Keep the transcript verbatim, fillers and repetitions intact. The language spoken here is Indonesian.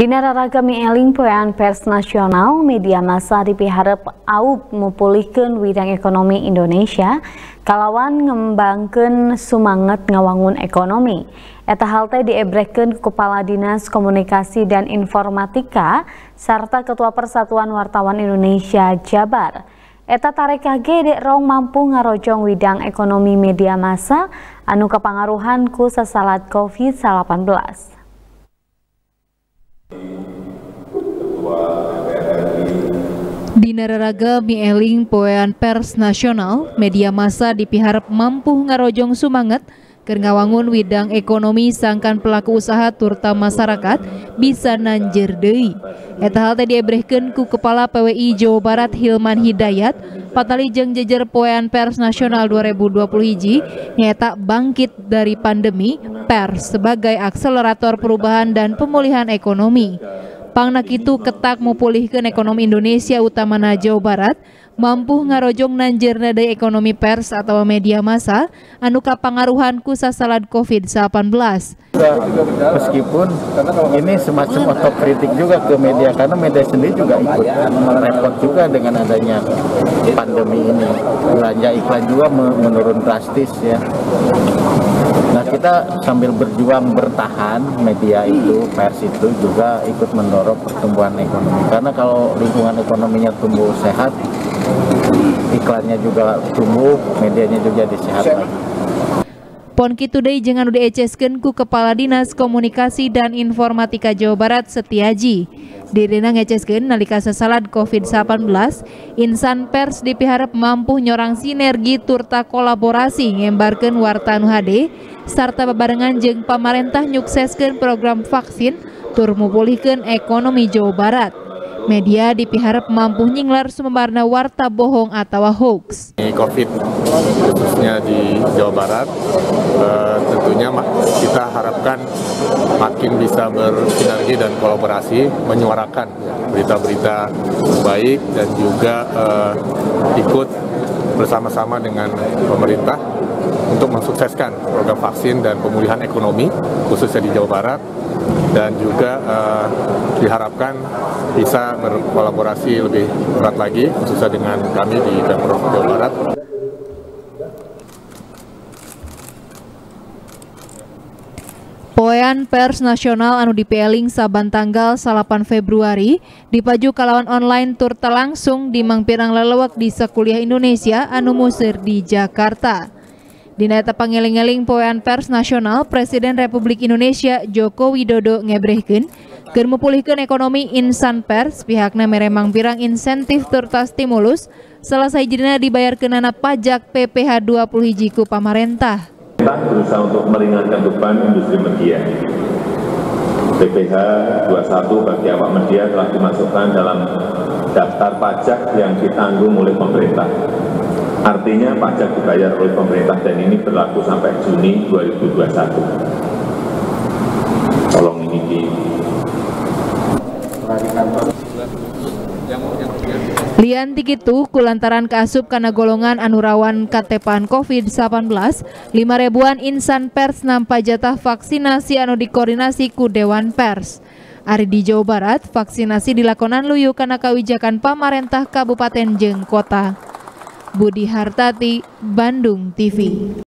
Dina raraga mieling poean pers nasional, media massa dipiharep aup mupulihkeun widang ekonomi Indonesia kalawan ngembangkeun sumanget ngawangun ekonomi. Eta hal teh diebrehkeun Kepala Dinas Komunikasi dan Informatika sarta Ketua Persatuan Wartawan Indonesia Jabar. Eta tarekah ge dek rong mampu ngarojong widang ekonomi media massa anu kapangaruhan ku sasalat COVID delapan belas. Dina raraga mieling poean pers nasional, media massa dipiharep mampu ngarojong sumanget keur ngawangun widang ekonomi sangkan pelaku usaha turta masyarakat bisa nanjeur deui. Eta hal teh diebrehkeun ku Kepala P W I Jawa Barat Hilman Hidayat patali jeung jejer poean pers nasional dua ribu dua puluh satu nyaeta bangkit dari pandemi pers sebagai akselerator perubahan dan pemulihan ekonomi. Pangna kitu ketak mupulihkeun ekonomi Indonesia utamana Jawa Barat mampu ngarojong nanjeurna deui ekonomi pers atau media massa anu kapangaruhan ku sasalad COVID delapan belas. Meskipun ini semacam otokritik juga ke media karena media sendiri juga ikut repot juga dengan adanya pandemi ini. Belanja iklan juga menurun drastis ya. Nah, kita sambil berjuang bertahan, media itu, pers itu juga ikut mendorong pertumbuhan ekonomi. Karena kalau lingkungan ekonominya tumbuh sehat, iklannya juga tumbuh, medianya juga jadi sehat lagi. Pon kitu deui jeung anu dieceskeun ku Kepala Dinas Komunikasi dan Informatika Jawa Barat Setiaji. Dirina ngeceskeun nalika sasalad COVID delapan belas, insan pers dipiharep mampu nyorang sinergi turta kolaborasi ngembarkeun warta anu hade sarta bebarengan jeung pamarentah nyukseskeun program vaksin tur mupulihkeun ekonomi Jawa Barat. Media dipiharep mampu nyinglar sumebarna warta bohong atau hoax. COVID khususnya di Jawa Barat eh, tentunya kita harapkan makin bisa bersinergi dan kolaborasi menyuarakan berita-berita baik dan juga eh, ikut bersama-sama dengan pemerintah untuk mensukseskan program vaksin dan pemulihan ekonomi khususnya di Jawa Barat, dan juga uh, diharapkan bisa berkolaborasi lebih erat lagi khususnya dengan kami di Pemprov Jawa Barat. Poean pers nasional anu dipieling saban tanggal salapan Februari dipaju kalawan online tur langsung di mangpirang lelewek di sakuliah Indonesia anu museur di Jakarta. Dina eta pangeling-eling poean pers nasional, Presiden Republik Indonesia Joko Widodo ngebrehkeun keur mupulihkeun ekonomi insan pers pihakna mere mangpirang insentif turta stimulus salah sahijina dibayarkeunana pajak P P H dua puluh satu ku pamarentah. Kita berusaha untuk meringankan beban industri media. P P H dua puluh satu bagi awak media telah dimasukkan dalam daftar pajak yang ditanggung oleh pemerintah. Artinya pajak dibayar oleh pemerintah dan ini berlaku sampai Juni dua ribu dua puluh satu. Tolong ini di Lian ti kitu kulantaran kaasup kana golongan anu rawan katepan COVID delapan belas, lima ribuan insan pers nampa jatah vaksinasi anu dikoordinasi ku Dewan Pers. Ari di Jawa Barat, vaksinasi dilakonan luyu kana kawijakan pamarentah kabupaten jeung kota. Budi Hartati, Bandung T V.